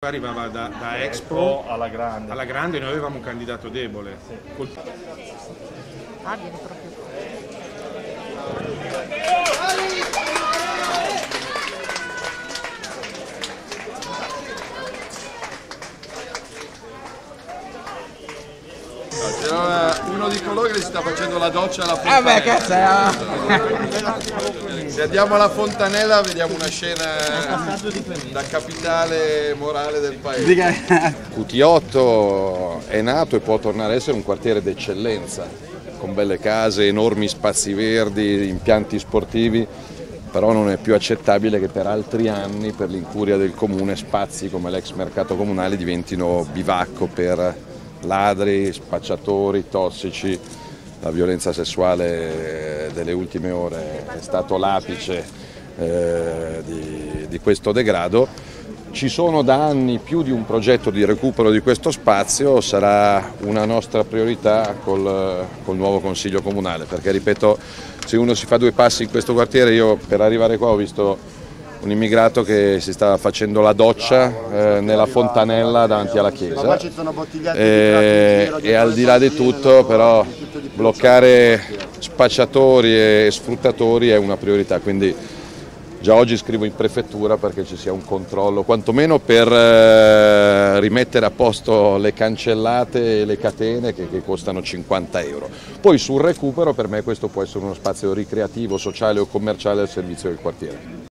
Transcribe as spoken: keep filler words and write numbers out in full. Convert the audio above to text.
Arrivava da, da Expo alla grande. alla grande, noi avevamo un candidato debole. Sì. Col... Ah, viene proprio Uno di coloro che si sta facendo la doccia alla fontanella. Eh beh, cazzo, eh. Se andiamo alla fontanella vediamo una scena da capitale morale del paese. Q T otto è nato e può tornare a essere un quartiere d'eccellenza, con belle case, enormi spazi verdi, impianti sportivi, però non è più accettabile che per altri anni, per l'incuria del comune, spazi come l'ex mercato comunale diventino bivacco per ladri, spacciatori, tossici. La violenza sessuale delle ultime ore è stato l'apice eh, di, di questo degrado. Ci sono da anni più di un progetto di recupero di questo spazio, sarà una nostra priorità col, col nuovo Consiglio Comunale, perché ripeto, se uno si fa due passi in questo quartiere, io per arrivare qua ho visto un immigrato che si stava facendo la doccia eh, nella fontanella davanti alla chiesa e, e al di là di tutto però bloccare spacciatori e sfruttatori è una priorità, quindi già oggi scrivo in prefettura perché ci sia un controllo, quantomeno per eh, rimettere a posto le cancellate e le catene che, che costano cinquanta euro. Poi sul recupero per me questo può essere uno spazio ricreativo, sociale o commerciale al servizio del quartiere.